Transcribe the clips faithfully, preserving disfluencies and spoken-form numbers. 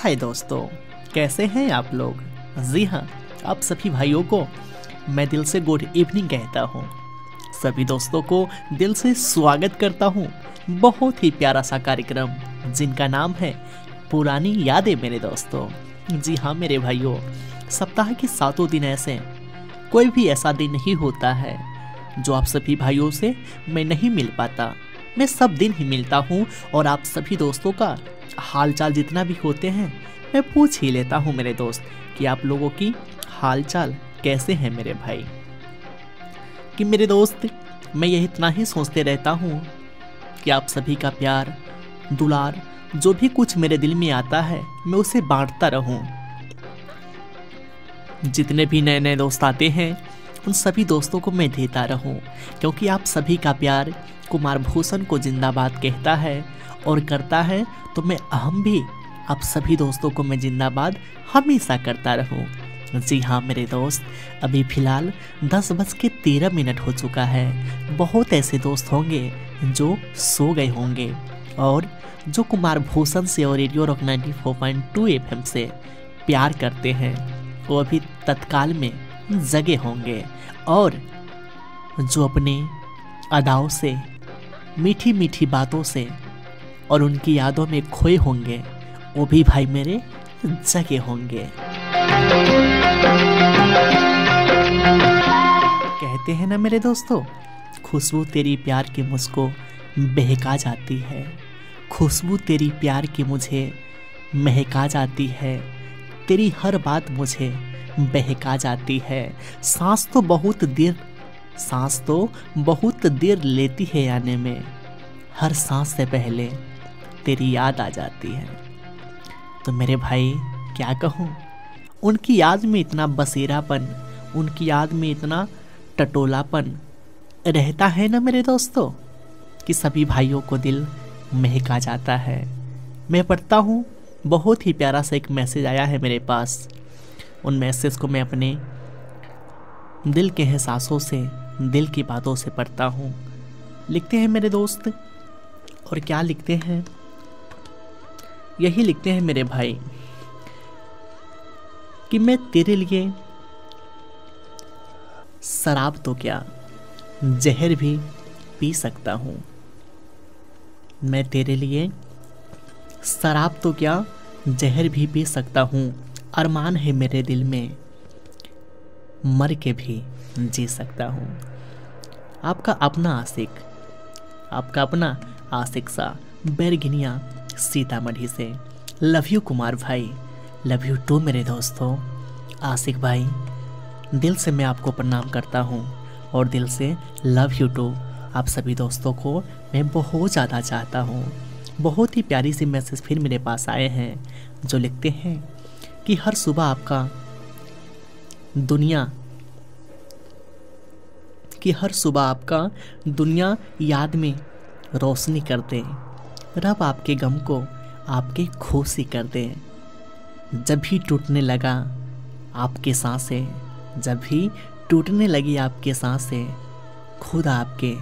हाय दोस्तों, कैसे हैं आप लोग। जी हाँ, आप सभी भाइयों को मैं दिल से गुड इवनिंग कहता हूँ। सभी दोस्तों को दिल से स्वागत करता हूँ बहुत ही प्यारा सा कार्यक्रम जिनका नाम है पुरानी यादें। मेरे दोस्तों, जी हाँ मेरे भाइयों, सप्ताह के सातों दिन ऐसे कोई भी ऐसा दिन नहीं होता है जो आप सभी भाइयों से मैं नहीं मिल पाता। मैं सब दिन ही मिलता हूँ और आप सभी दोस्तों का हालचाल जितना भी होते हैं मैं पूछ ही लेता हूँ मेरे दोस्त कि आप लोगों की हालचाल कैसे हैं मेरे भाई। कि मेरे दोस्त, मैं यह इतना ही सोचते रहता हूँ कि आप सभी का प्यार दुलार जो भी कुछ मेरे दिल में आता है मैं उसे बांटता रहूं। जितने भी नए नए दोस्त आते हैं उन सभी दोस्तों को मैं देता रहूं, क्योंकि आप सभी का प्यार कुमार भूषण को जिंदाबाद कहता है और करता है, तो मैं हम भी आप सभी दोस्तों को मैं जिंदाबाद हमेशा करता रहूं। जी हाँ मेरे दोस्त, अभी फिलहाल दस बज के तेरह मिनट हो चुका है। बहुत ऐसे दोस्त होंगे जो सो गए होंगे और जो कुमार भूषण से और Radio rock ninety four point two F M से प्यार करते हैं वो अभी तत्काल में जगे होंगे, और जो अपने अदाओं से मीठी मीठी बातों से और उनकी यादों में खोए होंगे वो भी भाई मेरे जगे होंगे। कहते हैं ना मेरे दोस्तों, खुशबू तेरी प्यार की मुझको बहका जाती है, खुशबू तेरी प्यार की मुझे महका जाती है, तेरी हर बात मुझे बहका जाती है। सांस तो बहुत देर सांस तो बहुत देर लेती है आने में, हर सांस से पहले तेरी याद आ जाती है। तो मेरे भाई क्या कहूँ, उनकी याद में इतना बसेरापन, उनकी याद में इतना टटोलापन रहता है ना मेरे दोस्तों कि सभी भाइयों को दिल महका जाता है। मैं पढ़ता हूँ, बहुत ही प्यारा सा एक मैसेज आया है मेरे पास। उन मैसेज को मैं अपने दिल के एहसासों से, दिल की बातों से पढ़ता हूँ। लिखते हैं मेरे दोस्त, और क्या लिखते हैं, यही लिखते हैं मेरे भाई कि मैं तेरे लिए शराब तो क्या जहर भी पी सकता हूँ। मैं तेरे लिए शराब तो क्या जहर भी पी सकता हूँ। अरमान है मेरे दिल में, मर के भी जी सकता हूँ। आपका अपना आशिक, आपका अपना आशिक सा बैरगिनिया सीतामढ़ी से। लव यू कुमार भाई, लव यू टू मेरे दोस्तों। आशिक भाई, दिल से मैं आपको प्रणाम करता हूँ और दिल से लव यू टू। आप सभी दोस्तों को मैं बहुत ज़्यादा चाहता हूँ। बहुत ही प्यारी सी मैसेज फिर मेरे पास आए हैं जो लिखते हैं कि हर सुबह आपका दुनिया कि हर सुबह आपका दुनिया याद में रोशनी कर दे, रब आपके गम को आपके खुशी कर दे। जब भी टूटने लगा आपके सांसें, जब भी टूटने लगी आपके सांसें, खुदा आपके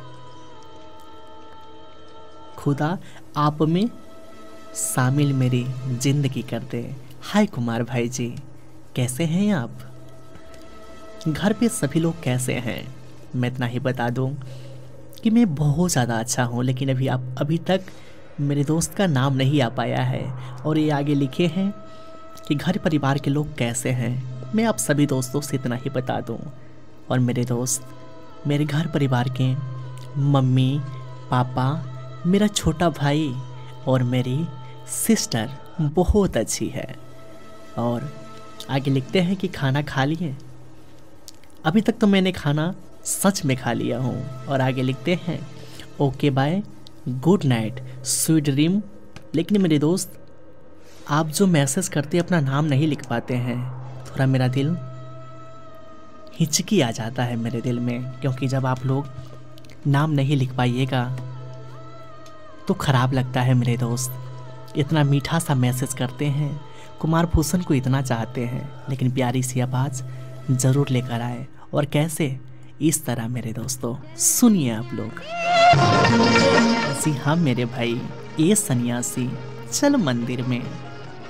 खुदा आप में शामिल मेरी जिंदगी कर दे। हाय कुमार भाई जी, कैसे हैं आप। घर पे सभी लोग कैसे हैं। मैं इतना ही बता दूं कि मैं बहुत ज़्यादा अच्छा हूं, लेकिन अभी आप अभी तक मेरे दोस्त का नाम नहीं आ पाया है। और ये आगे लिखे हैं कि घर परिवार के लोग कैसे हैं। मैं आप सभी दोस्तों से इतना ही बता दूं, और मेरे दोस्त, मेरे घर परिवार के मम्मी पापा, मेरा छोटा भाई और मेरी सिस्टर बहुत अच्छी है। और आगे लिखते हैं कि खाना खा लिए। अभी तक तो मैंने खाना सच में खा लिया हूँ। और आगे लिखते हैं okay bye, good night, sweet dream. लेकिन मेरे दोस्त, आप जो मैसेज करते अपना नाम नहीं लिख पाते हैं, थोड़ा मेरा दिल हिचकी आ जाता है मेरे दिल में, क्योंकि जब आप लोग नाम नहीं लिख पाइएगा तो ख़राब लगता है मेरे दोस्त। इतना मीठा सा मैसेज करते हैं, कुमार भूषण को इतना चाहते हैं, लेकिन प्यारी सी आवाज़ ज़रूर लेकर आए। और कैसे, इस तरह मेरे दोस्तों, सुनिए आप लोग। जी हाँ मेरे भाई, ये सन्यासी चल मंदिर में,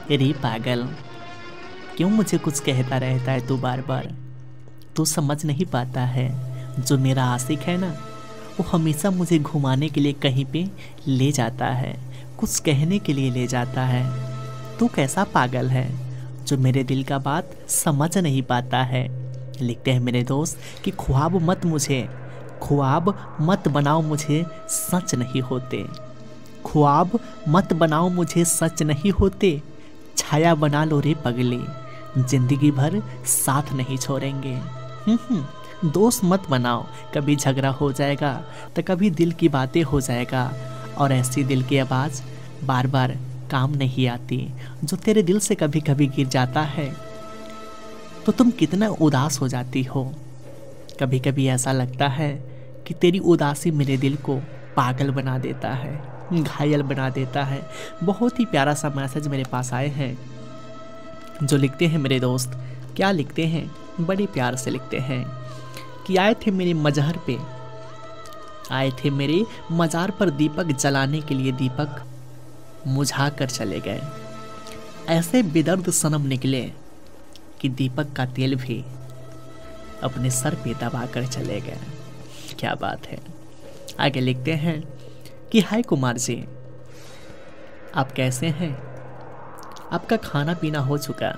रे पागल, क्यों मुझे कुछ कहता रहता है तू बार बार? तू समझ नहीं पाता है, जो मेरा आशिक है ना, वो हमेशा मुझे घुमाने के लिए कहीं पे ले जाता है, कुछ कहने के लिए ले जाता है। तू कैसा पागल है जो मेरे दिल का बात समझ नहीं पाता है। लिखते हैं मेरे दोस्त कि ख्वाब मत मुझे ख्वाब मत बनाओ मुझे सच नहीं होते, ख्वाब मत बनाओ मुझे सच नहीं होते, छाया बना लो रे पगले, जिंदगी भर साथ नहीं छोड़ेंगे। हम्म दोस्त मत बनाओ, कभी झगड़ा हो जाएगा तो कभी दिल की बातें हो जाएगा, और ऐसी दिल की आवाज़ बार बार काम नहीं आती, जो तेरे दिल से कभी कभी गिर जाता है तो तुम कितना उदास हो जाती हो। कभी कभी ऐसा लगता है कि तेरी उदासी मेरे दिल को पागल बना देता है, घायल बना देता है। बहुत ही प्यारा सा मैसेज मेरे पास आए हैं जो लिखते हैं मेरे दोस्त। क्या लिखते हैं? बड़े प्यार से लिखते हैं कि आए थे मेरे मजहर पे, आए थे मेरे मज़ार पर दीपक जलाने के लिए, दीपक मुझा कर चले गए। ऐसे बेदर्द सनम निकले कि दीपक का तेल भी अपने सर पे दबा कर चले गए। क्या बात है। आगे लिखते हैं कि हाय कुमार जी, आप कैसे हैं? आपका खाना पीना हो चुका?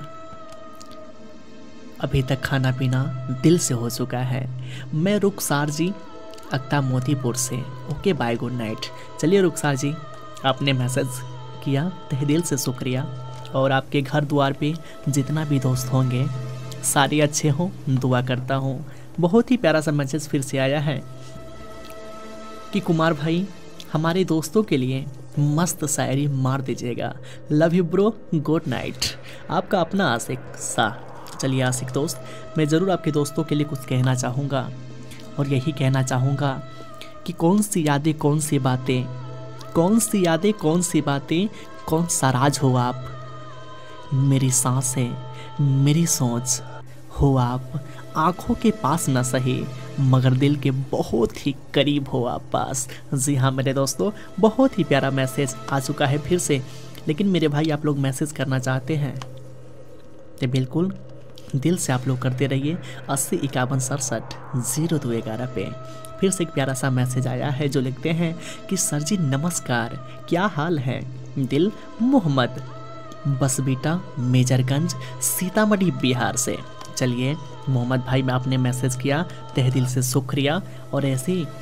अभी तक खाना पीना दिल से हो चुका है। मैं रुखसार जी अक्ता मोतीपुर से। Okay bye, good night. चलिए रुखसार जी, आपने मैसेज किया, तहे दिल से शुक्रिया। और आपके घर द्वार पे जितना भी दोस्त होंगे सारे अच्छे हों, दुआ करता हूँ। बहुत ही प्यारा सा मैसेज फिर से आया है कि कुमार भाई हमारे दोस्तों के लिए मस्त शायरी मार दीजिएगा। Love you bro, good night. आपका अपना आशिक सा। चलिए आशिक दोस्त, मैं ज़रूर आपके दोस्तों के लिए कुछ कहना चाहूँगा, और यही कहना चाहूँगा कि कौन सी यादें कौन सी बातें, कौन सी यादें कौन सी बातें, कौन सा राज हो आप। मेरी सांसें मेरी सोच हो आप, आँखों के पास न सही मगर दिल के बहुत ही करीब हो आप पास। जी हाँ मेरे दोस्तों, बहुत ही प्यारा मैसेज आ चुका है फिर से। लेकिन मेरे भाई आप लोग मैसेज करना चाहते हैं तो बिल्कुल दिल से आप लोग करते रहिए। अस्सी इक्यावन सड़सठ जीरो दो ग्यारह पे फिर से एक प्यारा सा मैसेज आया है जो लिखते हैं कि सर जी नमस्कार, क्या हाल है? दिल मोहम्मद बसबीटा मेजरगंज सीतामढ़ी बिहार से। चलिए मोहम्मद भाई में आपने मैसेज किया, तहे दिल से शुक्रिया। और ऐसे ही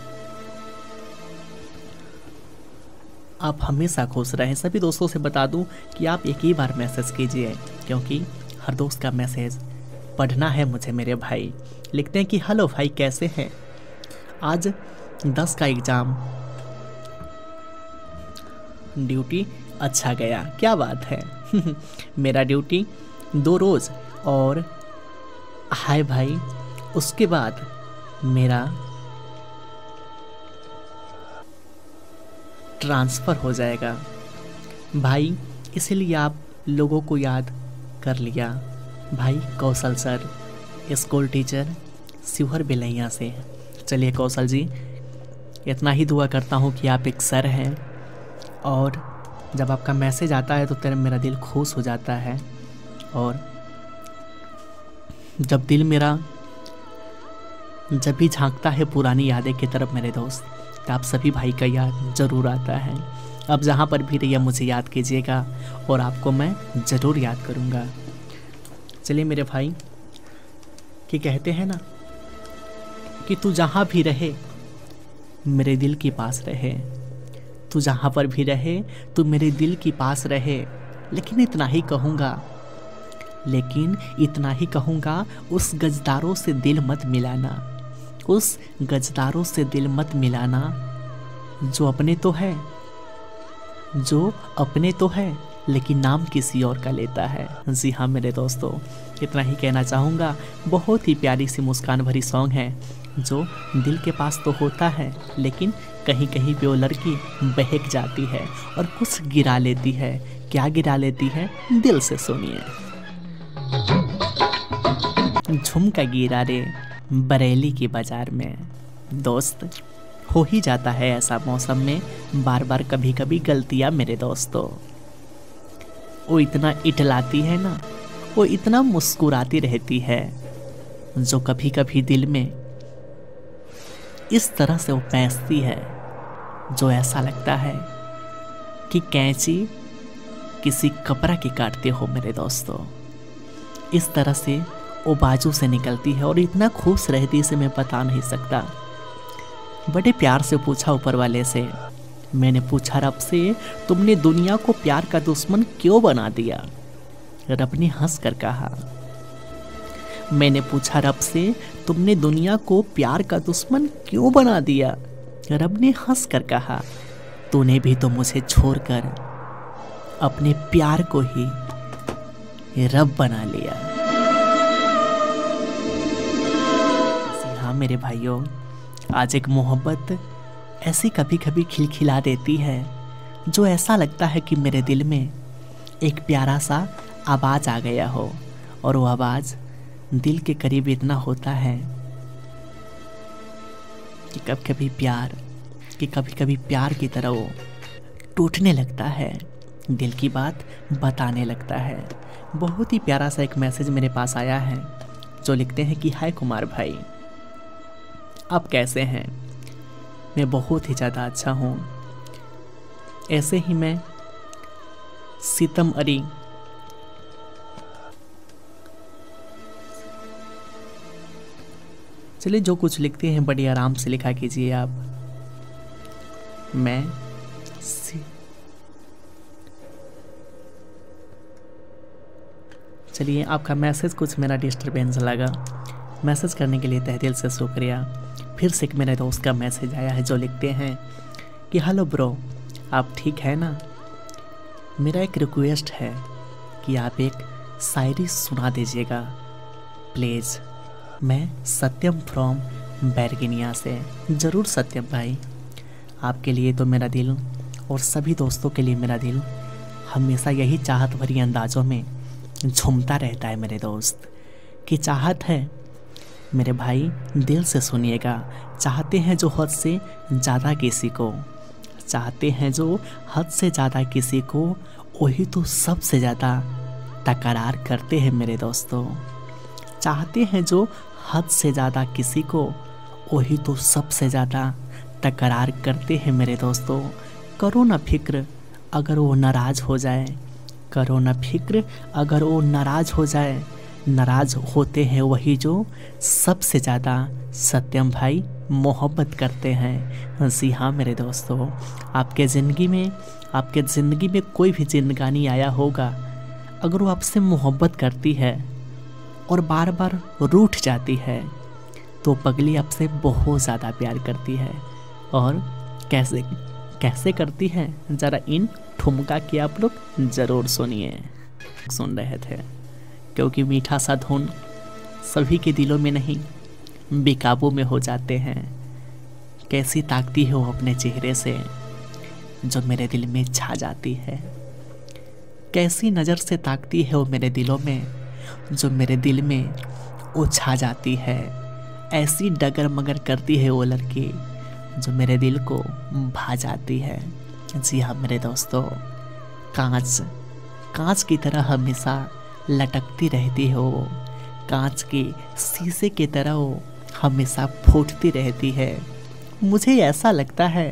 आप हमेशा खुश रहें। सभी दोस्तों से बता दूं कि आप एक ही बार मैसेज कीजिए, क्योंकि हर दोस्त का मैसेज पढ़ना है मुझे मेरे भाई। लिखते हैं कि हेलो भाई कैसे हैं? आज दस का एग्ज़ाम, ड्यूटी अच्छा गया। क्या बात है। मेरा ड्यूटी दो रोज़ और हाय भाई उसके बाद मेरा ट्रांसफ़र हो जाएगा भाई, इसलिए आप लोगों को याद कर लिया। भाई Kaushal sir, school teacher Sheohar Belaiya से। चलिए कौशल जी, इतना ही दुआ करता हूँ कि आप एक सर हैं, और जब आपका मैसेज आता है तो तेरा मेरा दिल खुश हो जाता है। और जब दिल मेरा जब भी झांकता है पुरानी यादें की तरफ मेरे दोस्त, तो आप सभी भाई का याद ज़रूर आता है। अब जहाँ पर भी रहिए मुझे याद कीजिएगा, और आपको मैं ज़रूर याद करूँगा। चलिए मेरे भाई, कि कहते हैं ना कि तू जहाँ भी रहे मेरे दिल के पास रहे, तू जहाँ पर भी रहे तू मेरे दिल के पास रहे। लेकिन इतना ही कहूँगा, लेकिन इतना ही कहूँगा उस गजदारों से दिल मत मिलाना, उस गजदारों से दिल मत मिलाना जो अपने तो है, जो अपने तो है लेकिन नाम किसी और का लेता है। जी हाँ मेरे दोस्तों, इतना ही कहना चाहूँगा। बहुत ही प्यारी सी मुस्कान भरी सॉन्ग है जो दिल के पास तो होता है, लेकिन कहीं कहीं पे वो लड़की बहक जाती है और कुछ गिरा लेती है। क्या गिरा लेती है, दिल से सुनिए। झुमका गिरा रे बरेली के बाजार में। दोस्त हो ही जाता है ऐसा मौसम में बार बार कभी कभी गलतियाँ मेरे दोस्तों। वो इतना इटलाती है ना, वो इतना मुस्कुराती रहती है, जो कभी कभी दिल में इस तरह से वो पैंसती है, जो ऐसा लगता है कि कैंची किसी कपड़ा की काटते हो मेरे दोस्तों। इस तरह से वो बाजू से निकलती है और इतना खुश रहती है, मैं बता नहीं सकता। बड़े प्यार से पूछा ऊपर वाले से, मैंने पूछा रब से, तुमने दुनिया को प्यार का दुश्मन क्यों बना दिया? रब ने हंस कर कहा, मैंने पूछा रब से, तुमने दुनिया को प्यार का दुश्मन क्यों बना दिया? रब ने हंस कर कहा, तूने भी तो मुझे छोड़कर अपने प्यार को ही रब बना लिया। हाँ मेरे भाइयों, आज एक मोहब्बत ऐसी कभी कभी खिलखिला देती है, जो ऐसा लगता है कि मेरे दिल में एक प्यारा सा आवाज़ आ गया हो, और वो आवाज़ दिल के करीब इतना होता है कि कभी कभी प्यार कि कभी कभी प्यार की तरह वो टूटने लगता है, दिल की बात बताने लगता है। बहुत ही प्यारा सा एक मैसेज मेरे पास आया है, जो लिखते हैं कि हाय कुमार भाई, आप कैसे हैं? मैं बहुत ही ज़्यादा अच्छा हूँ। ऐसे ही मैं सीतमरी चलिए, जो कुछ लिखते हैं बड़ी आराम से लिखा कीजिए आप। मैं सी... चलिए, आपका मैसेज कुछ मेरा डिस्टरबेंस लगा। मैसेज करने के लिए तहे दिल से शुक्रिया। फिर से एक मेरे दोस्त का मैसेज आया है, जो लिखते हैं कि हेलो ब्रो, आप ठीक है ना? मेरा एक रिक्वेस्ट है कि आप एक शायरी सुना दीजिएगा प्लीज़। मैं सत्यम फ्रॉम बैरगिनिया से। ज़रूर सत्यम भाई, आपके लिए तो मेरा दिल और सभी दोस्तों के लिए मेरा दिल हमेशा यही चाहत भरी अंदाज़ों में झूमता रहता है मेरे दोस्त। कि चाहत है मेरे भाई, दिल से सुनिएगा। चाहते हैं जो हद से ज़्यादा किसी को, चाहते हैं जो हद से ज़्यादा किसी को, वही तो सबसे ज़्यादा तकरार करते हैं मेरे दोस्तों। चाहते हैं जो हद से ज़्यादा किसी को, वही तो सबसे ज़्यादा तकरार करते हैं मेरे दोस्तों। करो ना फिक्र अगर वो नाराज़ हो जाए, करो ना फिक्र अगर वो नाराज़ हो जाए। नाराज़ होते हैं वही जो सबसे ज़्यादा सत्यम भाई मोहब्बत करते हैं। जी हाँ मेरे दोस्तों, आपके ज़िंदगी में आपके ज़िंदगी में कोई भी जिंदगानी आया होगा, अगर वो आपसे मोहब्बत करती है और बार बार रूठ जाती है, तो पगली आपसे बहुत ज़्यादा प्यार करती है। और कैसे कैसे करती है, ज़रा इन ठुमका की आप लोग ज़रूर सुनिए। सुन रहे थे, क्योंकि मीठा सा धुन सभी के दिलों में नहीं, बेकाबू में हो जाते हैं। कैसी ताकती है वो अपने चेहरे से, जो मेरे दिल में छा जाती है। कैसी नज़र से ताकती है वो मेरे दिलों में, जो मेरे दिल में वो छा जाती है। ऐसी डगर मगर करती है वो लड़की, जो मेरे दिल को भा जाती है। जी हाँ मेरे दोस्तों, कांच कांच की तरह हमेशा लटकती रहती है वो, कांच के शीशे की तरह वो हमेशा फूटती रहती है। मुझे ऐसा लगता है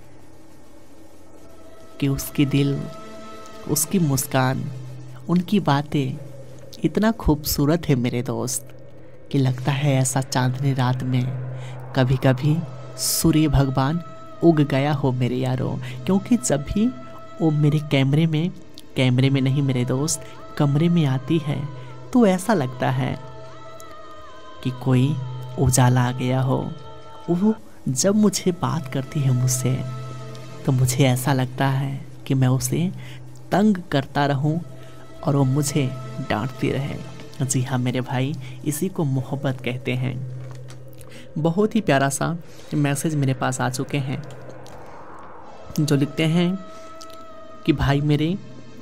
कि उसकी दिल, उसकी मुस्कान, उनकी बातें इतना खूबसूरत है मेरे दोस्त, कि लगता है ऐसा चांदनी रात में कभी कभी सूर्य भगवान उग गया हो मेरे यारों। क्योंकि जब भी वो मेरे कैमरे में कैमरे में नहीं मेरे दोस्त, कमरे में आती है, तो ऐसा लगता है कि कोई उजाला आ गया हो। वो जब मुझे बात करती है मुझसे, तो मुझे ऐसा लगता है कि मैं उसे तंग करता रहूं और वो मुझे डांटती रहे। जी हाँ मेरे भाई, इसी को मोहब्बत कहते हैं। बहुत ही प्यारा सा मैसेज मेरे पास आ चुके हैं, जो लिखते हैं कि भाई मेरे,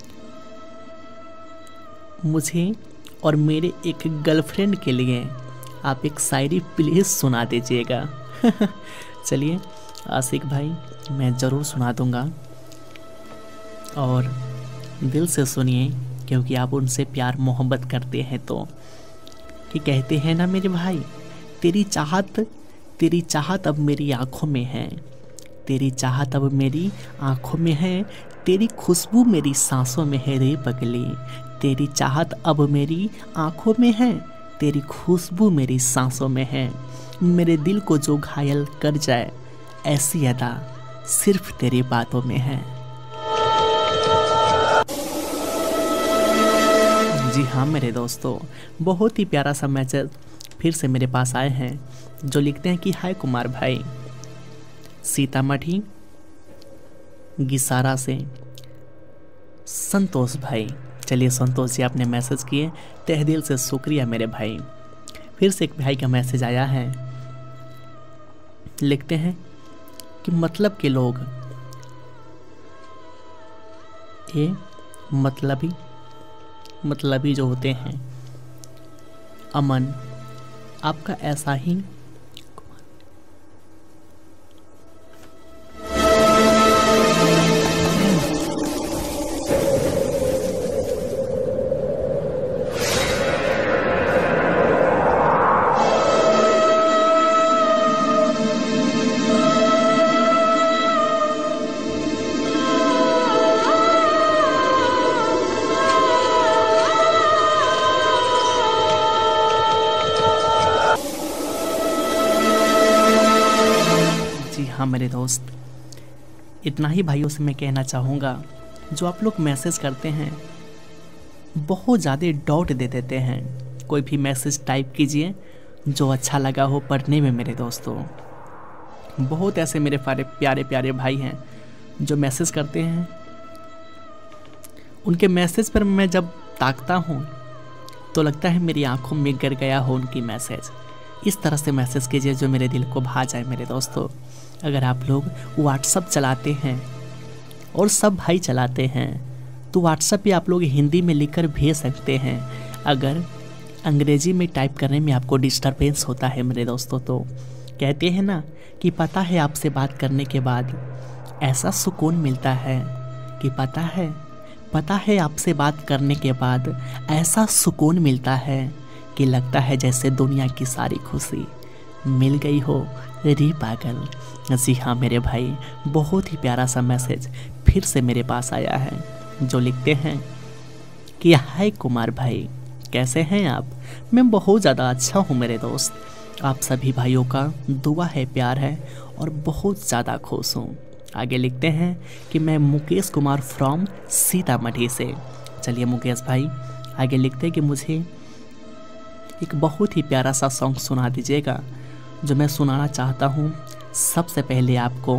मुझे और मेरे एक गर्लफ्रेंड के लिए आप एक शायरी प्लीज़ सुना दीजिएगा। चलिए आशिक भाई, मैं ज़रूर सुना दूंगा। और दिल से सुनिए, क्योंकि आप उनसे प्यार मोहब्बत करते हैं। तो कि कहते हैं ना मेरे भाई, तेरी चाहत तेरी चाहत अब मेरी आँखों में है, तेरी चाहत अब मेरी आँखों में है, तेरी खुशबू मेरी सांसों में है रे पगली, तेरी चाहत अब मेरी आँखों में है, तेरी खुशबू मेरी सांसों में है। मेरे दिल को जो घायल कर जाए, ऐसी अदा सिर्फ तेरी बातों में है। जी हाँ मेरे दोस्तों, बहुत ही प्यारा सा मैसेज फिर से मेरे पास आए हैं, जो लिखते हैं कि हाय कुमार भाई, सीतामढ़ी गिसारा से संतोष भाई। चलिए संतोष जी, आपने मैसेज किए, तहे दिल से शुक्रिया मेरे भाई। फिर से एक भाई का मैसेज आया है, लिखते हैं कि मतलब के लोग ये मतलबी मतलबी जो होते हैं, अमन आपका ऐसा ही हाँ मेरे दोस्त, इतना ही भाइयों से मैं कहना चाहूँगा, जो आप लोग मैसेज करते हैं बहुत ज़्यादा डॉट दे देते हैं। कोई भी मैसेज टाइप कीजिए जो अच्छा लगा हो पढ़ने में मेरे दोस्तों। बहुत ऐसे मेरे प्यारे प्यारे प्यारे भाई हैं जो मैसेज करते हैं, उनके मैसेज पर मैं जब ताकता हूँ तो लगता है मेरी आंखों में गिर गया हो उनकी मैसेज। इस तरह से मैसेज कीजिए जो मेरे दिल को भा जाए मेरे दोस्तों। अगर आप लोग व्हाट्सअप चलाते हैं और सब भाई चलाते हैं तो व्हाट्सअप पे आप लोग हिंदी में लिखकर भेज सकते हैं। अगर अंग्रेजी में टाइप करने में आपको डिस्टरबेंस होता है मेरे दोस्तों, तो कहते हैं ना कि पता है आपसे बात करने के बाद ऐसा सुकून मिलता है, कि पता है पता है आपसे बात करने के बाद ऐसा सुकून मिलता है कि लगता है जैसे दुनिया की सारी खुशी मिल गई हो रे पागल। जी हाँ मेरे भाई, बहुत ही प्यारा सा मैसेज फिर से मेरे पास आया है, जो लिखते हैं कि हाय कुमार भाई, कैसे हैं आप? मैं बहुत ज़्यादा अच्छा हूँ मेरे दोस्त। आप सभी भाइयों का दुआ है, प्यार है और बहुत ज़्यादा खुश हूँ। आगे लिखते हैं कि मैं मुकेश कुमार फ्रॉम सीतामढ़ी से। चलिए मुकेश भाई, आगे लिखते हैं कि मुझे एक बहुत ही प्यारा सा सॉन्ग सुना दीजिएगा, जो मैं सुनाना चाहता हूँ सबसे पहले आपको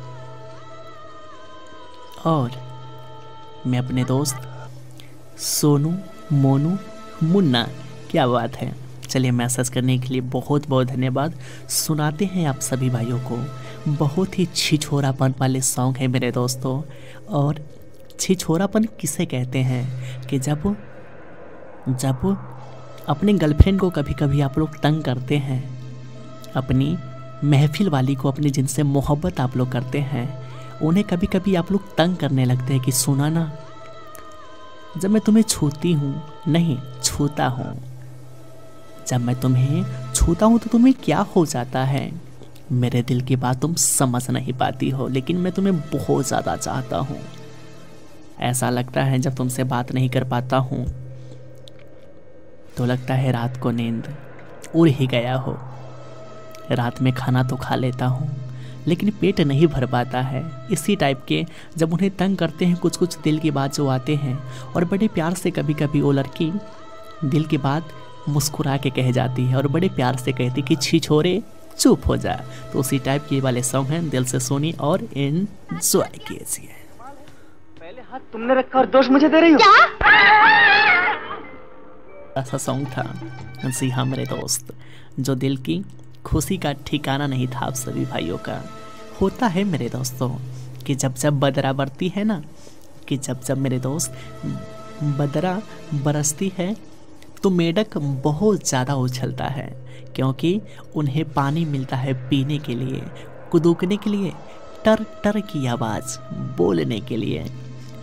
और मैं अपने दोस्त सोनू, मोनू, मुन्ना। क्या बात है। चलिए मैसेज करने के लिए बहुत बहुत धन्यवाद। सुनाते हैं आप सभी भाइयों को। बहुत ही छिछोरापन वाले सॉन्ग है मेरे दोस्तों। और छिछोरापन किसे कहते हैं कि जब जब अपने गर्लफ्रेंड को कभी कभी आप लोग तंग करते हैं, अपनी महफिल वाली को, अपनी जिनसे मोहब्बत आप लोग करते हैं, उन्हें कभी कभी आप लोग तंग करने लगते हैं कि सुना ना, जब मैं तुम्हें छूती हूँ, नहीं छूता हूँ, जब मैं तुम्हें छूता हूँ तो तुम्हें क्या हो जाता है? मेरे दिल की बात तुम समझ नहीं पाती हो, लेकिन मैं तुम्हें बहुत ज़्यादा चाहता हूँ। ऐसा लगता है जब तुमसे बात नहीं कर पाता हूँ तो लगता है रात को नींद उड़ ही गया हो। रात में खाना तो खा लेता हूँ लेकिन पेट नहीं भर पाता है। इसी टाइप के जब उन्हें तंग करते हैं कुछ कुछ दिल की बात जो आते हैं, और बड़े प्यार से कभी कभी वो लड़की दिल की बात मुस्कुरा के कह जाती है और बड़े प्यार से कहती कि छी छोरे चुप हो जा। तो उसी टाइप के वाले सॉन्ग हैं, दिल से सुनी और एंजॉय कीजिए। पहले हाथ तुमने रखा और दोष मुझे दे रही हो? ऐसा सॉन्ग था। जी हाँ मेरे दोस्त, जो दिल की खुशी का ठिकाना नहीं था आप सभी भाइयों का। होता है मेरे दोस्तों कि जब जब बदरा बरती है ना, कि जब जब मेरे दोस्त बदरा बरसती है तो मेढक बहुत ज़्यादा उछलता है, क्योंकि उन्हें पानी मिलता है पीने के लिए, कुदूकने के लिए, टर टर की आवाज़ बोलने के लिए।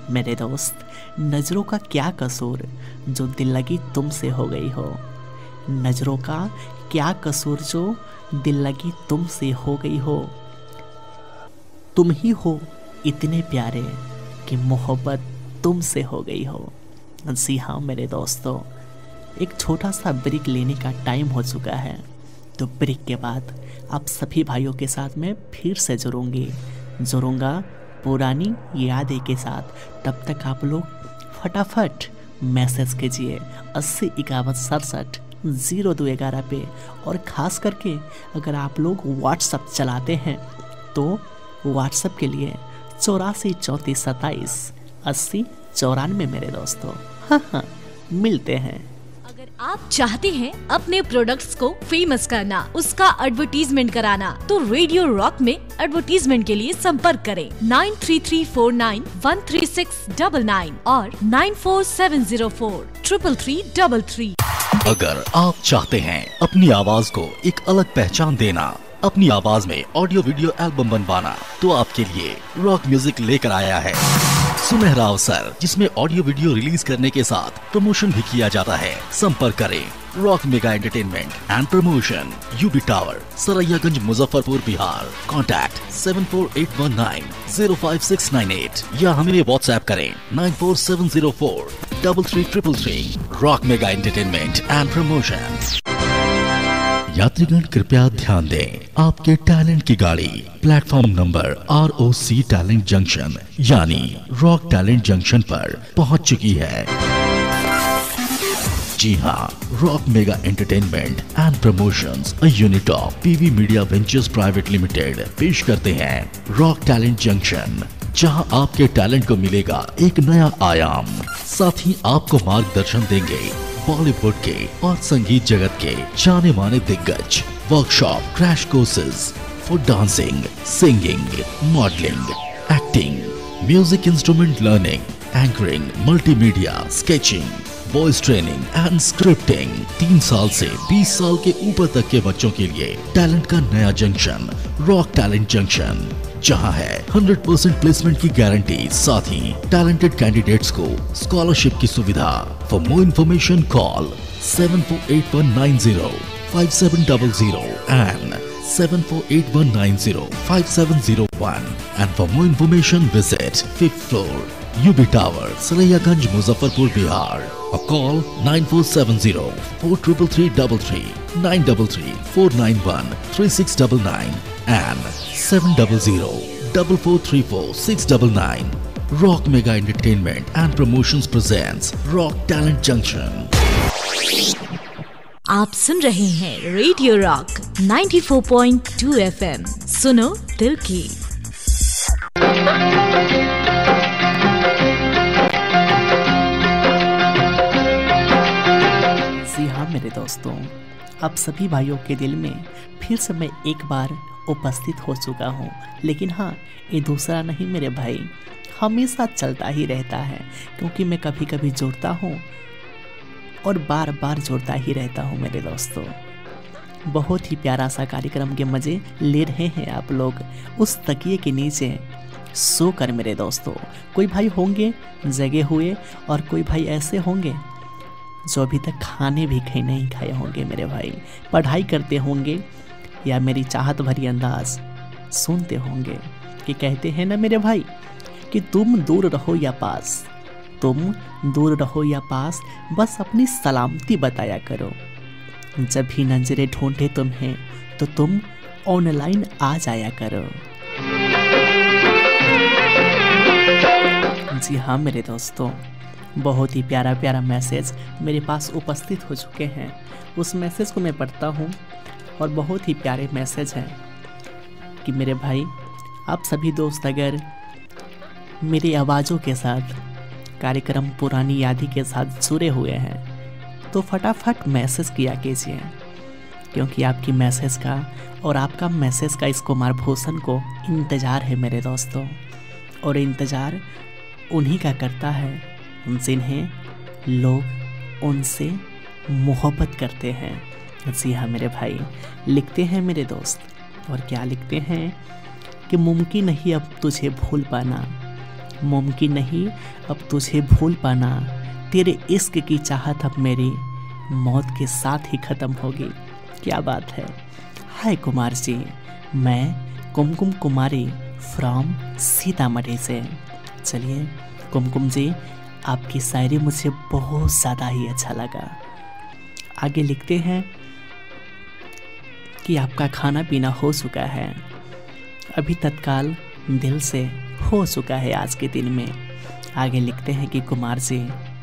मेरे दोस्त, नज़रों का क्या कसूर जो दिल लगी तुमसे हो गई हो। नज़रों का क्या कसूर जो दिल लगी तुमसे हो गई हो। तुम ही हो इतने प्यारे कि मोहब्बत तुमसे हो गई हो। जी हाँ मेरे दोस्तों, एक छोटा सा ब्रेक लेने का टाइम हो चुका है। तो ब्रेक के बाद आप सभी भाइयों के साथ में फिर से जुड़ूंगी जुड़ूंगा पुरानी यादें के साथ। तब तक आप लोग फटाफट मैसेज कीजिए अस्सी इक्यावन सड़सठ ज़ीरो दो ग्यारह पे। और ख़ास करके अगर आप लोग व्हाट्सअप चलाते हैं तो व्हाट्सअप के लिए चौरासी चौंतीस सत्ताईस अस्सी चौरानवे मेरे दोस्तों। हाँ हाँ मिलते हैं। अगर आप चाहते हैं अपने प्रोडक्ट्स को फेमस करना, उसका एडवर्टीजमेंट कराना, तो रेडियो रॉक में एडवर्टीजमेंट के लिए संपर्क करें nine three three four nine one three six double nine और nine four seven zero four triple three double three. अगर आप चाहते हैं अपनी आवाज को एक अलग पहचान देना, अपनी आवाज में ऑडियो वीडियो एल्बम बनवाना, तो आपके लिए रॉक म्यूजिक लेकर आया है सुनहरा अवसर, जिसमें ऑडियो वीडियो रिलीज करने के साथ प्रमोशन भी किया जाता है। संपर्क करें rock mega entertainment and promotion, UB tower, Saraiyaganj, Muzaffarpur, Bihar. Contact seven four eight one nine zero five six nine eight या हमें व्हाट्सएप करें nine four seven zero four double three triple three. Rock mega entertainment and promotion. यात्रीगण कृपया ध्यान दें, आपके talent की गाड़ी platform number R O C talent junction यानी रॉक टैलेंट जंक्शन पर पहुंच चुकी है। जी हाँ, rock mega entertainment and promotions, a unit of PV media ventures private limited पेश करते हैं रॉक टैलेंट जंक्शन, जहां आपके टैलेंट को मिलेगा एक नया आयाम। साथ ही आपको मार्गदर्शन देंगे बॉलीवुड के और संगीत जगत के जाने माने दिग्गज। Workshop, crash courses for dancing, singing, modelling, acting, music instrument learning, anchoring, multimedia, sketching, voice training and scripting. तीन साल से बीस साल के ऊपर तक के बच्चों के लिए टैलेंट का नया जंक्शन रॉक टैलेंट जंक्शन, जहां है हंड्रेड परसेंट प्लेसमेंट की गारंटी, साथ ही टैलेंटेड कैंडिडेट्स को स्कॉलरशिप की सुविधा। For more information call seven four eight one nine zero five seven double zero and seven four eight one nine zero five seven zero one and for more information visit fifth floor, UB tower, Saraiyaganj, Muzaffarpur, Bihar. Or call nine four seven zero four three three three three nine three three four nine one three six nine nine and seven zero zero four four three four six nine nine. Rock Mega Entertainment and Promotions presents Rock Talent Junction. आप सुन रहे हैं radio rock ninety four point two F M. सुनो दिल की। मेरे दोस्तों, आप सभी भाइयों के दिल में फिर से मैं एक बार उपस्थित हो चुका हूँ। लेकिन हाँ, ये दूसरा नहीं मेरे भाई, हमेशा चलता ही रहता है, क्योंकि मैं कभी कभी जुड़ता हूँ और बार बार जुड़ता ही रहता हूँ मेरे दोस्तों। बहुत ही प्यारा सा कार्यक्रम के मज़े ले रहे हैं आप लोग उस तकिए के नीचे सोकर मेरे दोस्तों। कोई भाई होंगे जगे हुए और कोई भाई ऐसे होंगे जो अभी तक खाने भी खाए नहीं खाए होंगे मेरे भाई, पढ़ाई करते होंगे या मेरी चाहत भरी अंदाज सुनते होंगे कि कहते हैं ना मेरे भाई कि तुम दूर रहो या पास, तुम दूर रहो या पास, बस अपनी सलामती बताया करो। जब भी नजरें ढूंढे तुम्हें तो तुम ऑनलाइन आ जाया करो। जी हाँ मेरे दोस्तों, बहुत ही प्यारा प्यारा मैसेज मेरे पास उपस्थित हो चुके हैं। उस मैसेज को मैं पढ़ता हूँ और बहुत ही प्यारे मैसेज हैं कि मेरे भाई, आप सभी दोस्त अगर मेरी आवाज़ों के साथ कार्यक्रम पुरानी यादें के साथ जुड़े हुए हैं तो फटाफट मैसेज किया कीजिए, क्योंकि आपकी मैसेज का और आपका मैसेज का इस कुमार भूषण को इंतज़ार है मेरे दोस्तों। और इंतज़ार उन्हीं का करता है जिन्हें लोग उनसे मोहब्बत करते हैं। जी हाँ मेरे भाई, लिखते हैं मेरे दोस्त, और क्या लिखते हैं कि मुमकिन नहीं अब तुझे भूल पाना, मुमकिन नहीं अब तुझे भूल पाना, तेरे इश्क की चाहत अब मेरी मौत के साथ ही ख़त्म होगी। क्या बात है। हाय कुमार जी, मैं कुमकुम कुमारी फ्रॉम सीतामढ़ी से। चलिए कुमकुम जी, आपकी शायरी मुझे बहुत ज़्यादा ही अच्छा लगा। आगे लिखते हैं कि आपका खाना पीना हो चुका है, अभी तत्काल दिल से हो चुका है आज के दिन में। आगे लिखते हैं कि कुमार जी,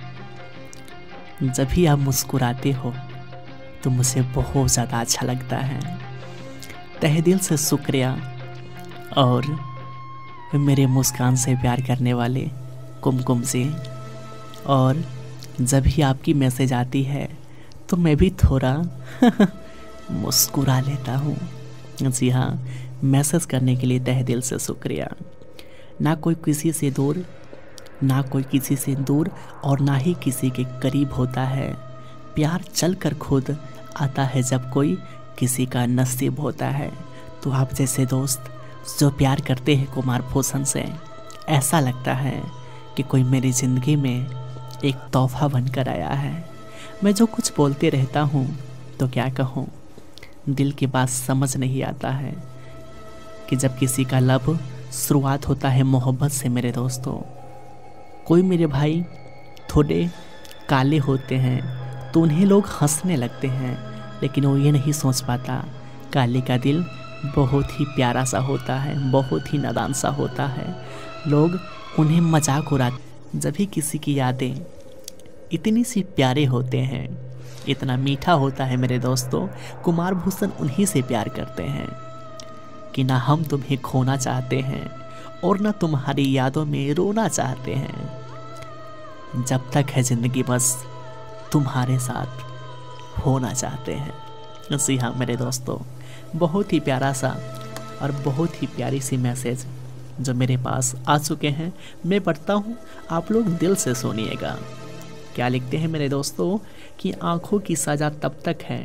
जब भी आप मुस्कुराते हो तो मुझे बहुत ज़्यादा अच्छा लगता है। तहे दिल से शुक्रिया। और मेरे मुस्कान से प्यार करने वाले कुमकुम जी, और जब भी आपकी मैसेज आती है तो मैं भी थोड़ा मुस्कुरा लेता हूँ। जी हाँ, मैसेज करने के लिए तहे दिल से शुक्रिया। ना कोई किसी से दूर, ना कोई किसी से दूर और ना ही किसी के करीब होता है। प्यार चलकर खुद आता है जब कोई किसी का नसीब होता है। तो आप जैसे दोस्त जो प्यार करते हैं कुमार भूषण से, ऐसा लगता है कि कोई मेरी ज़िंदगी में एक तोहफा बनकर आया है। मैं जो कुछ बोलते रहता हूँ तो क्या कहूँ, दिल की बात समझ नहीं आता है कि जब किसी का लब शुरुआत होता है मोहब्बत से मेरे दोस्तों। कोई मेरे भाई थोड़े काले होते हैं तो उन्हें लोग हंसने लगते हैं, लेकिन वो ये नहीं सोच पाता काले का दिल बहुत ही प्यारा सा होता है, बहुत ही नादान सा होता है। लोग उन्हें मजाक उड़ाते। जब भी किसी की यादें इतनी सी प्यारे होते हैं, इतना मीठा होता है मेरे दोस्तों, कुमार भूषण उन्हीं से प्यार करते हैं कि ना हम तुम्हें खोना चाहते हैं और ना तुम्हारी यादों में रोना चाहते हैं। जब तक है ज़िंदगी बस तुम्हारे साथ होना चाहते हैं। जी हाँ मेरे दोस्तों, बहुत ही प्यारा सा और बहुत ही प्यारी सी मैसेज जो मेरे पास आ चुके हैं, मैं पढ़ता हूँ, आप लोग दिल से सुनिएगा। क्या लिखते हैं मेरे दोस्तों कि आँखों की सज़ा तब तक है,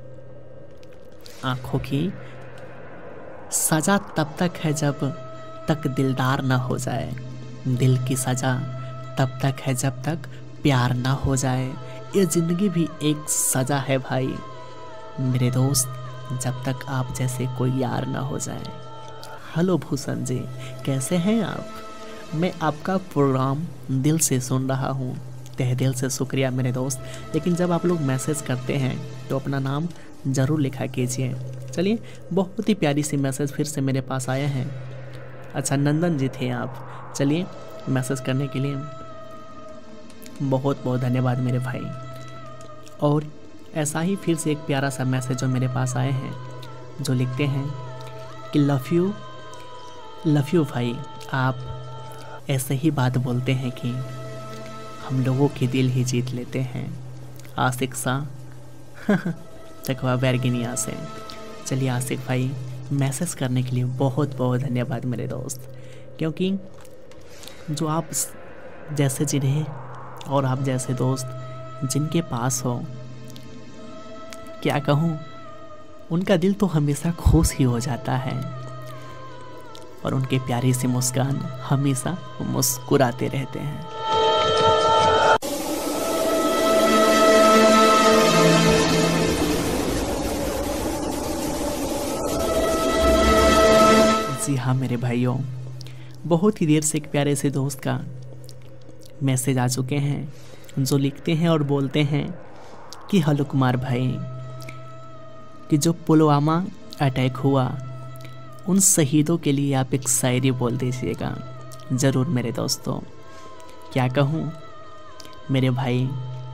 आँखों की सज़ा तब तक है जब तक दिलदार ना हो जाए, दिल की सज़ा तब तक है जब तक प्यार ना हो जाए। ये ज़िंदगी भी एक सज़ा है भाई मेरे दोस्त, जब तक आप जैसे कोई यार ना हो जाए। हेलो भूषण जी, कैसे हैं आप? मैं आपका प्रोग्राम दिल से सुन रहा हूँ। तहे दिल से शुक्रिया मेरे दोस्त। लेकिन जब आप लोग मैसेज करते हैं तो अपना नाम ज़रूर लिखा कीजिए। चलिए, बहुत ही प्यारी सी मैसेज फिर से मेरे पास आया है। अच्छा, नंदन जी थे आप। चलिए, मैसेज करने के लिए बहुत बहुत धन्यवाद मेरे भाई। और ऐसा ही फिर से एक प्यारा सा मैसेज जो मेरे पास आए हैं, जो लिखते हैं कि लव यू लव यू भाई, आप ऐसे ही बात बोलते हैं कि हम लोगों के दिल ही जीत लेते हैं। आशिक सा तकवा बैरगिनिया से। चलिए आशिक भाई, मैसेज करने के लिए बहुत बहुत धन्यवाद मेरे दोस्त, क्योंकि जो आप जैसे जिन्हें और आप जैसे दोस्त जिनके पास हो, क्या कहूँ, उनका दिल तो हमेशा खुश ही हो जाता है और उनके प्यारी सी मुस्कान हमेशा मुस्कुराते रहते हैं। जी हाँ मेरे भाइयों, बहुत ही देर से एक प्यारे से दोस्त का मैसेज आ चुके हैं, जो लिखते हैं और बोलते हैं कि हेलो कुमार भाई, कि जो पुलवामा अटैक हुआ उन शहीदों के लिए आप एक शायरी बोल दीजिएगा। ज़रूर मेरे दोस्तों, क्या कहूँ मेरे भाई,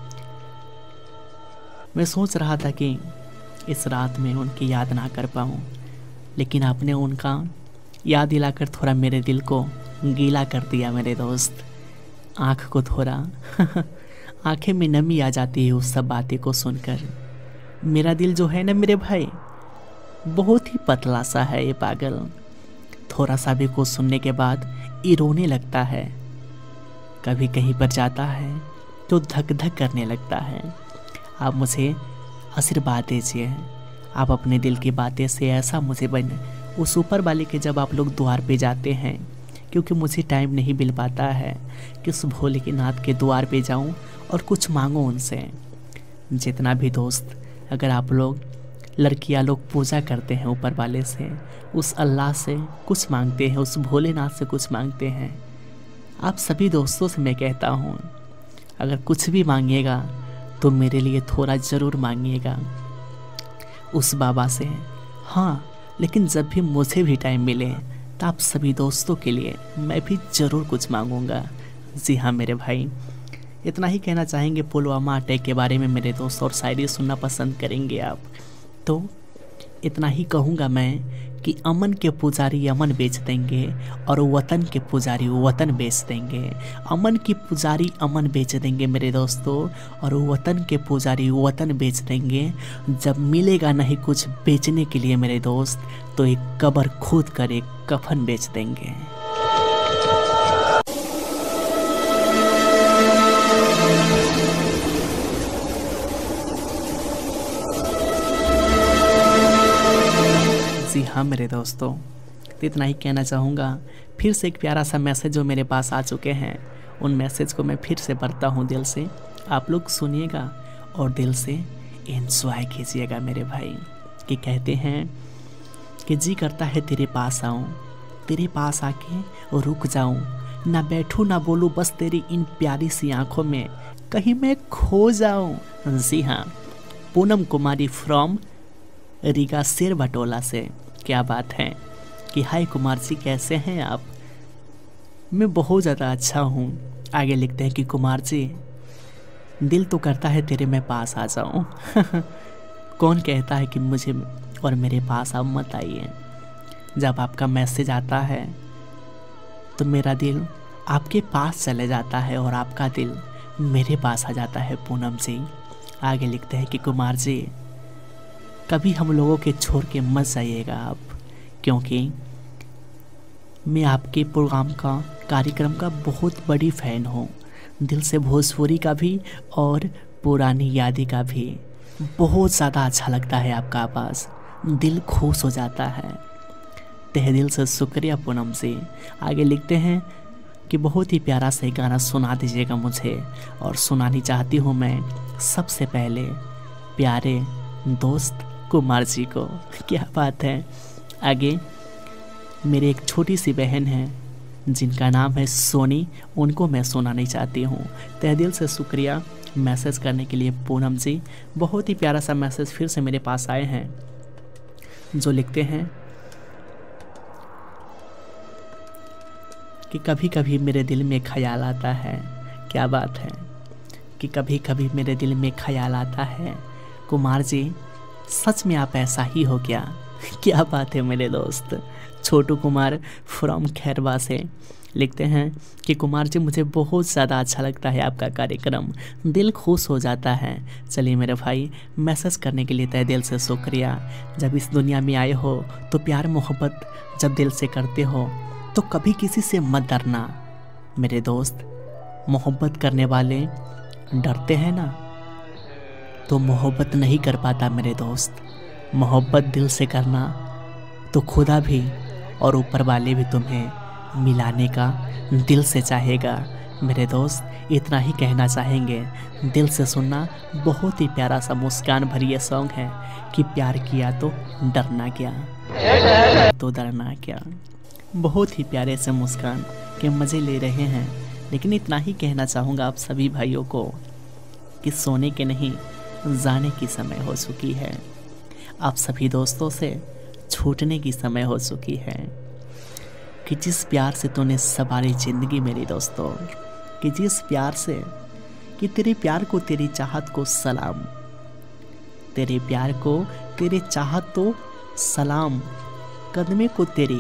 मैं सोच रहा था कि इस रात में उनकी याद ना कर पाऊँ, लेकिन आपने उनका याद दिलाकर थोड़ा मेरे दिल को गीला कर दिया मेरे दोस्त। आँख को थोड़ा आंखें में नमी आ जाती है उस सब बातें को सुनकर। मेरा दिल जो है ना मेरे भाई, बहुत ही पतला सा है ये पागल। थोड़ा सा भी कुछ सुनने के बाद ये रोने लगता है, कभी कहीं पर जाता है तो धक धक करने लगता है। आप मुझे आशीर्वाद दीजिए, आप अपने दिल की बातें से ऐसा मुझे बन उस ऊपर वाले के जब आप लोग द्वार पे जाते हैं क्योंकि मुझे टाइम नहीं मिल पाता है कि उस भोले के नाथ के द्वार पे जाऊं और कुछ मांगो उनसे। जितना भी दोस्त, अगर आप लोग लड़कियां लोग पूजा करते हैं ऊपर वाले से, उस अल्लाह से कुछ मांगते हैं, उस भोलेनाथ से कुछ मांगते हैं, आप सभी दोस्तों से मैं कहता हूँ अगर कुछ भी मांगिएगा तो मेरे लिए थोड़ा ज़रूर मांगिएगा उस बाबा से। हाँ, लेकिन जब भी मुझे भी टाइम मिले तो आप सभी दोस्तों के लिए मैं भी ज़रूर कुछ मांगूंगा। जी हाँ मेरे भाई, इतना ही कहना चाहेंगे पुलवामा अटैक के बारे में मेरे दोस्त, और शायरी सुनना पसंद करेंगे आप, तो इतना ही कहूँगा मैं कि अमन के पुजारी अमन बेच देंगे और वतन के पुजारी वतन बेच देंगे। अमन की पुजारी अमन बेच देंगे मेरे दोस्तों, और वतन के पुजारी वतन बेच देंगे। जब मिलेगा नहीं कुछ बेचने के लिए मेरे दोस्त, तो एक कब्र खोद कर एक कफन बेच देंगे। जी हाँ मेरे दोस्तों, तो इतना ही कहना चाहूँगा। फिर से एक प्यारा सा मैसेज जो मेरे पास आ चुके हैं, उन मैसेज को मैं फिर से पढ़ता हूँ दिल से। आप लोग सुनिएगा और दिल से एंजॉय कीजिएगा मेरे भाई। कि कहते हैं कि जी करता है तेरे पास आऊँ, तेरे पास आके और रुक जाऊँ, ना बैठूँ ना बोलूँ, बस तेरी इन प्यारी सी आँखों में कहीं मैं खो जाऊँ। जी हाँ, पूनम कुमारी फ्रॉम रीगा शेर बटोला से। क्या बात है कि हाय कुमार जी, कैसे हैं आप? मैं बहुत ज़्यादा अच्छा हूँ। आगे लिखते हैं कि कुमार जी, दिल तो करता है तेरे मैं पास आ जाऊँ। कौन कहता है कि मुझे और मेरे पास आप मत आइए। जब आपका मैसेज आता है तो मेरा दिल आपके पास चले जाता है और आपका दिल मेरे पास आ जाता है पूनम जी। आगे लिखते हैं कि कुमार जी, कभी हम लोगों के छोड़ के मत जाइएगा आप, क्योंकि मैं आपके प्रोग्राम का कार्यक्रम का बहुत बड़ी फ़ैन हूँ। दिल से भोजपुरी का भी और पुरानी यादें का भी बहुत ज़्यादा अच्छा लगता है आपका आवाज़, दिल खुश हो जाता है। तहे दिल से शुक्रिया पूनम से। आगे लिखते हैं कि बहुत ही प्यारा सा गाना सुना दीजिएगा मुझे, और सुनानी चाहती हूँ मैं सबसे पहले प्यारे दोस्त कुमार जी को। क्या बात है। आगे मेरी एक छोटी सी बहन है जिनका नाम है सोनी, उनको मैं सुनाना चाहती हूँ। तहे दिल से शुक्रिया मैसेज करने के लिए पूनम जी। बहुत ही प्यारा सा मैसेज फिर से मेरे पास आए हैं, जो लिखते हैं कि कभी कभी मेरे दिल में ख्याल आता है। क्या बात है कि कभी कभी मेरे दिल में ख्याल आता है। कुमार जी, सच में आप ऐसा ही हो क्या? क्या बात है मेरे दोस्त। छोटू कुमार फ्रॉम खैरवा से लिखते हैं कि कुमार जी, मुझे बहुत ज़्यादा अच्छा लगता है आपका कार्यक्रम, दिल खुश हो जाता है। चलिए मेरे भाई, मैसेज करने के लिए तहे दिल से शुक्रिया। जब इस दुनिया में आए हो तो प्यार मोहब्बत जब दिल से करते हो तो कभी किसी से मत डरना मेरे दोस्त। मोहब्बत करने वाले डरते हैं ना तो मोहब्बत नहीं कर पाता मेरे दोस्त। मोहब्बत दिल से करना तो खुदा भी और ऊपर वाले भी तुम्हें मिलाने का दिल से चाहेगा मेरे दोस्त। इतना ही कहना चाहेंगे, दिल से सुनना। बहुत ही प्यारा सा मुस्कान भरी ये सॉन्ग है कि प्यार किया तो डरना क्या, तो डरना क्या। बहुत ही प्यारे से मुस्कान के मज़े ले रहे हैं। लेकिन इतना ही कहना चाहूँगा आप सभी भाइयों को कि सोने के नहीं जाने की समय हो चुकी है। आप सभी दोस्तों से छूटने की समय हो चुकी है। कि जिस प्यार से तूने सवारी ज़िंदगी मेरी दोस्तों, कि जिस प्यार से, कि तेरे प्यार को तेरी चाहत को सलाम, तेरे प्यार को तेरे चाहत तो सलाम, कदमे को तेरी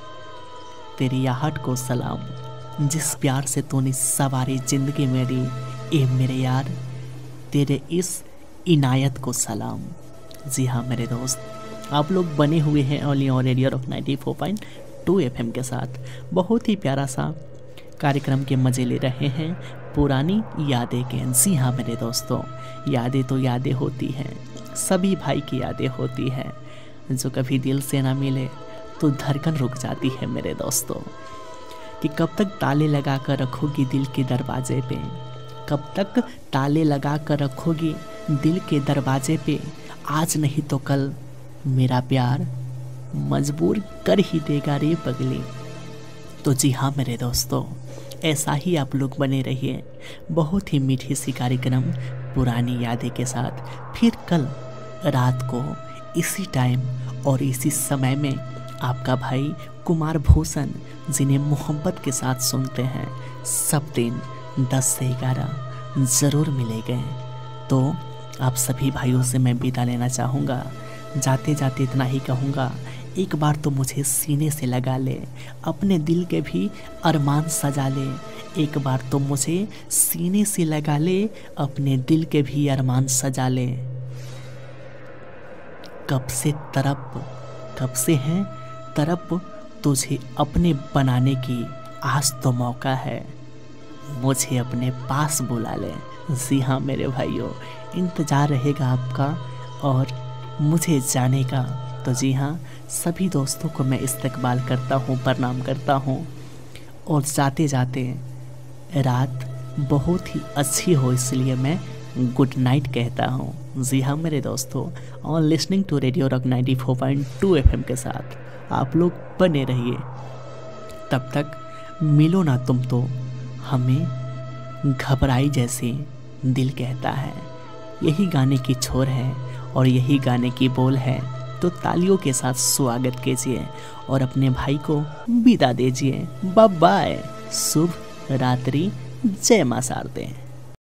तेरी आहट को सलाम। जिस प्यार से तूने सवारी ज़िंदगी मेरी, ए मेरे यार तेरे इस इनायत को सलाम। जी हाँ मेरे दोस्त, आप लोग बने हुए हैं only on radio rock ninety four point two F M के साथ। बहुत ही प्यारा सा कार्यक्रम के मज़े ले रहे हैं पुरानी यादें के। जी हाँ मेरे दोस्तों, यादें तो यादें होती हैं, सभी भाई की यादें होती हैं। जो कभी दिल से ना मिले तो धड़कन रुक जाती है मेरे दोस्तों। कि कब तक ताले लगा कर रखोगी दिल के दरवाजे पे, कब तक ताले लगा कर रखोगी दिल के दरवाजे पे। आज नहीं तो कल मेरा प्यार मजबूर कर ही देगा रे पगली। तो जी हाँ मेरे दोस्तों, ऐसा ही आप लोग बने रहिए बहुत ही मीठी सी कार्यक्रम पुरानी यादें के साथ। फिर कल रात को इसी टाइम और इसी समय में आपका भाई कुमार भूषण, जिन्हें मोहब्बत के साथ सुनते हैं, सब दिन दस से ग्यारह ज़रूर मिलेंगे। तो आप सभी भाइयों से मैं विदा लेना चाहूँगा। जाते जाते इतना ही कहूँगा, एक बार तो मुझे सीने से लगा ले, अपने दिल के भी अरमान सजा ले। एक बार तो मुझे सीने से लगा ले, अपने दिल के भी अरमान सजा ले। कब से तरप, कब से हैं तरप, तुझे अपने बनाने की आज तो मौका है, मुझे अपने पास बुला ले। जी हाँ मेरे भाइयों, इंतज़ार रहेगा आपका और मुझे जाने का। तो जी हाँ, सभी दोस्तों को मैं इस्तकबाल करता हूँ, प्रणाम करता हूँ और जाते जाते रात बहुत ही अच्छी हो इसलिए मैं गुड नाइट कहता हूँ। जी हाँ मेरे दोस्तों, और listening to radio rock ninety four point two FM के साथ आप लोग बने रहिए। तब तक मिलो ना तुम तो हमें घबराई जैसे दिल कहता है। यही गाने की छोर है और यही गाने की बोल है। तो तालियों के साथ स्वागत कीजिए और अपने भाई को विदा दीजिए। बाय बाय, शुभ रात्रि, जय मां शारदे।